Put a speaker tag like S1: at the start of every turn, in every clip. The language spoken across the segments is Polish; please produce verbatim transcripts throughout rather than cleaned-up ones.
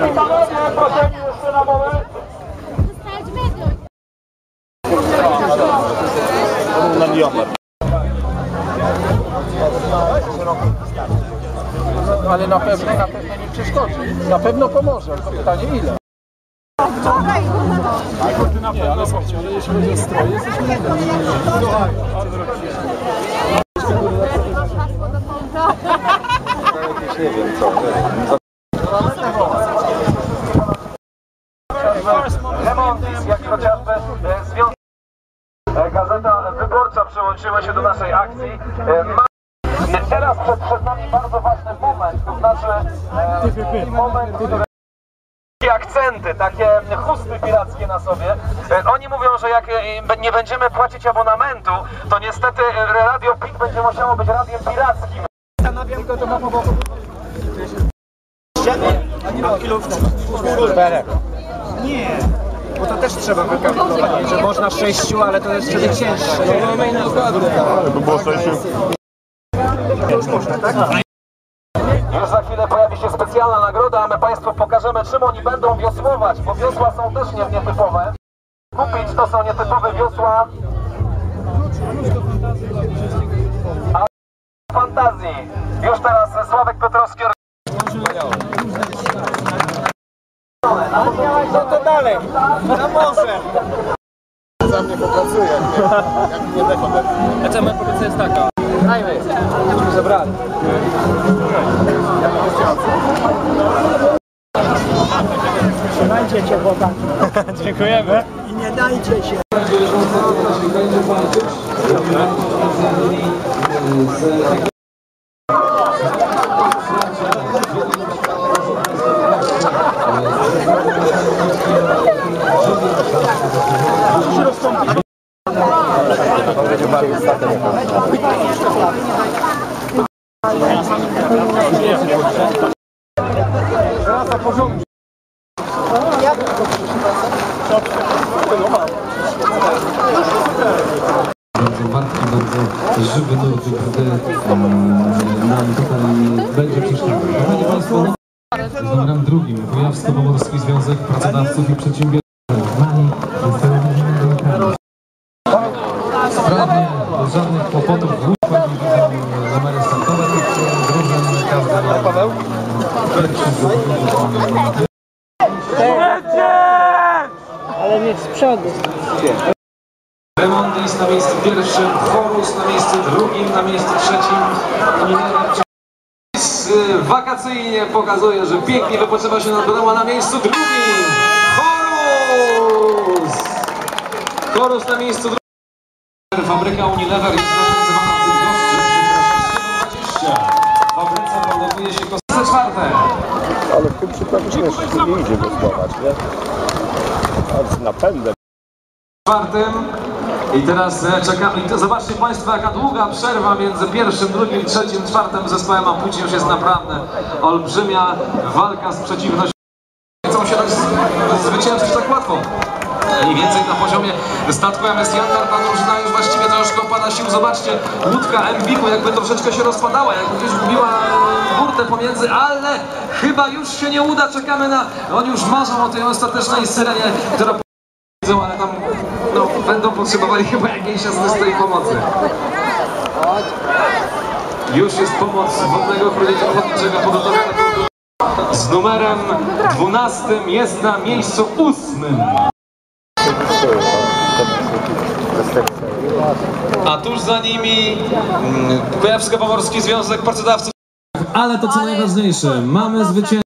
S1: i panowie, proszę jeszcze na moment.
S2: Ale na pewno, na pewno nie przeszkodzi. Na pewno pomoże, tylko pytanie ile. Nie, ale słuchajcie, ale jeśli chodzi o stroje, jesteśmy na
S3: nie wiem co.
S1: Remontis, jak chociażby związek. Gazeta Wyborcza przyłączyła się do naszej akcji. Teraz przed, przed nami bardzo ważny moment, to znaczy e, moment, który... Takie akcenty, takie chusty pirackie na sobie. E, oni mówią, że jak e, nie będziemy płacić abonamentu, to niestety Radio Pik będzie musiało być radiem pirackim. Zastanawiam się, to ma powodu.
S2: Nie, bo to też trzeba wykalkulować, że można sześciu, ale to jest wtedy cięższe.
S3: To było sześciu.
S2: Można, tak?
S1: Już za chwilę pojawi się specjalna nagroda, a my Państwu pokażemy, czym oni będą wiosłować, bo wiosła są też nie, nietypowe. Kupić to są nietypowe wiosła. A fantazji. Już teraz Sławek Piotrowski.
S2: No to dalej, na morze.
S3: Za mnie popracuje, jak nie dekoder.
S2: A co, moja propozycja jest taka. Dajmy, jesteśmy zebrani. Trzymajcie się, chłopaki. Dziękujemy. I nie dajcie się. Rasa porządku.
S4: Bardzo wartki, bardzo żywy nurt, gdy nam tutaj będzie przeszkadzał. Szanowni Państwo, z numerem drugim Kujawsko-Pomorski Związek Pracodawców i Przedsiębiorców. Sprawnie, bez żadnych kłopotów, włóczkach i widzą numery startowe tych drużyn, każdy ma pierwszy
S5: ale nie z przodu.
S4: Remontis na miejscu pierwszym, Chorus na miejscu drugim, na miejscu trzecim. Wakacyjnie pokazuje, że pięknie wypoczywa się nad bramą, na miejscu drugim. Chorus! Chorus na miejscu drugim. Fabryka Unilever jest zorganizowana w Bydgoszczy przy trasie sto dwadzieścia. Fabryce melduje się kostce czwarte.
S3: Ale w tym przypadku też nie idzie głosować, nie? A z napędem.
S4: Czwartym. I teraz czekamy. I to zobaczcie Państwo, jaka długa przerwa między pierwszym, drugim, trzecim, czwartym zespołem, a później już jest naprawdę olbrzymia walka z przeciwnością. Nie chcą się dać zwyciężyć tak łatwo. Mniej więcej na poziomie statku M S Jantar ta drużyna już właściwie troszkę opada sił. Zobaczcie, łódka Embiku jakby troszeczkę się rozpadała, jakby gdzieś gubiła burtę pomiędzy, ale chyba już się nie uda. Czekamy na... Oni już marzą o tej ostatecznej syrenie, która... ale tam no, będą potrzebowali chyba jakiejś asystycznej pomocy. Już jest pomoc wodnego ochronienia ochotniczego pogotowia z numerem dwunastym, jest na miejscu ósmym. A tuż za nimi Kujawsko-Pomorski Związek Pracodawców. Ale to co najważniejsze, mamy zwycięstwo.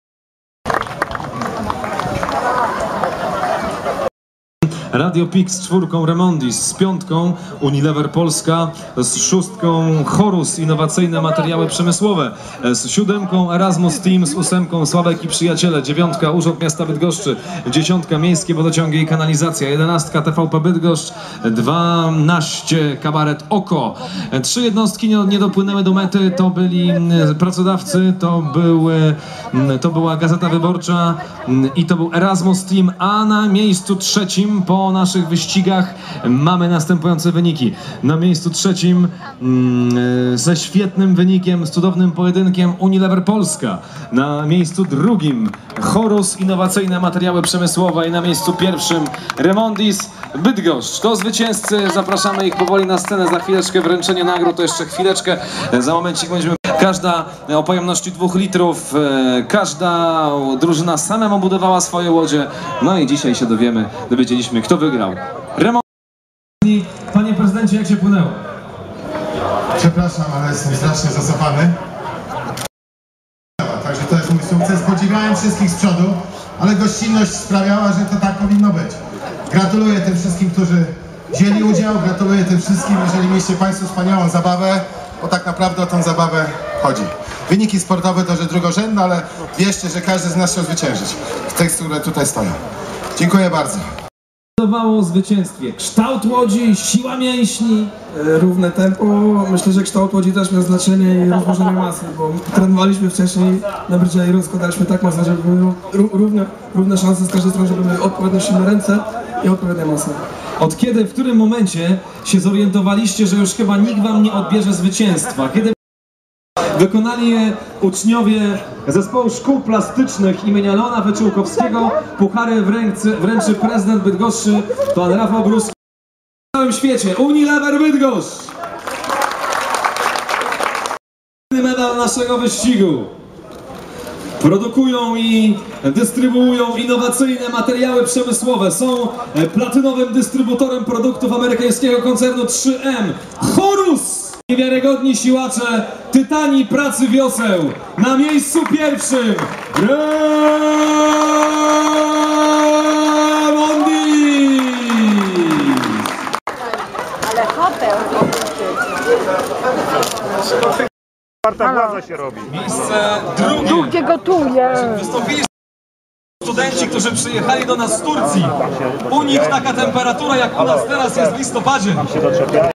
S4: Radio Pik z czwórką Remondis, z piątką Unilever Polska, z szóstką Chorus, innowacyjne materiały przemysłowe, z siódemką Erasmus Team, z ósemką Sławek i Przyjaciele, dziewiątka Urząd Miasta Bydgoszczy, dziesiątka Miejskie Wodociągi i Kanalizacja, jedenastka T V P Bydgoszcz, dwanaście Kabaret Oko. Trzy jednostki nie, nie dopłynęły do mety, to byli pracodawcy, to, był, to była Gazeta Wyborcza i to był Erasmus Team, a na miejscu trzecim po po naszych wyścigach mamy następujące wyniki. Na miejscu trzecim mm, ze świetnym wynikiem, z cudownym pojedynkiem Unilever Polska. Na miejscu drugim Horus, innowacyjne materiały przemysłowe i na miejscu pierwszym Remondis Bydgoszcz. To zwycięzcy, zapraszamy ich powoli na scenę, za chwileczkę wręczenie nagród, to jeszcze chwileczkę, za momencik będziemy... Każda o pojemności dwóch litrów, każda drużyna samemu budowała swoje łodzie, no i dzisiaj się dowiemy, dowiedzieliśmy, kto wygrał. Remont... Panie prezydencie, jak się płynęło?
S6: Przepraszam, ale jestem strasznie zasypany. Także to jest mój sukces. Podziwiałem wszystkich z przodu, ale gościnność sprawiała, że to tak powinno być. Gratuluję tym wszystkim, którzy wzięli udział, gratuluję tym wszystkim, jeżeli mieliście Państwo wspaniałą zabawę, bo tak naprawdę o tą zabawę chodzi. Wyniki sportowe to rzecz drugorzędna, ale wierzcie, że każdy z nas chciał zwyciężyć. Tych, które tutaj stoją. Dziękuję bardzo.
S4: O zwycięstwie. Kształt łodzi, siła mięśni.
S7: Równe tempo, myślę, że kształt łodzi też miał znaczenie i rozłożenie masy, bo trenowaliśmy wcześniej na Bridge i rozkładaliśmy tak masę, żeby były równe, równe szanse z każdej strony, żeby były odpowiednio silne ręce i odpowiednia masa.
S4: Od kiedy, w którym momencie się zorientowaliście, że już chyba nikt wam nie odbierze zwycięstwa? Kiedy wykonali je uczniowie zespołu szkół plastycznych imienia Leona Wyczółkowskiego, puchary wręczy, wręczy prezydent Bydgoszczy, pan Rafał Bruski. W całym świecie Unilever Bydgoszcz! Medal naszego wyścigu. Produkują i dystrybuują innowacyjne materiały przemysłowe. Są platynowym dystrybutorem produktów amerykańskiego koncernu trzy M. Horus! Niewiarygodni siłacze, tytani pracy wioseł. Na miejscu pierwszym Remondis!
S5: Ale hotel.
S3: Czwarta władza się robi.
S4: Miejsce drugie.
S5: Gdzie gotuje?
S4: Wystąpili studenci, którzy przyjechali do nas z Turcji. U nich taka temperatura jak u nas teraz jest w listopadzie.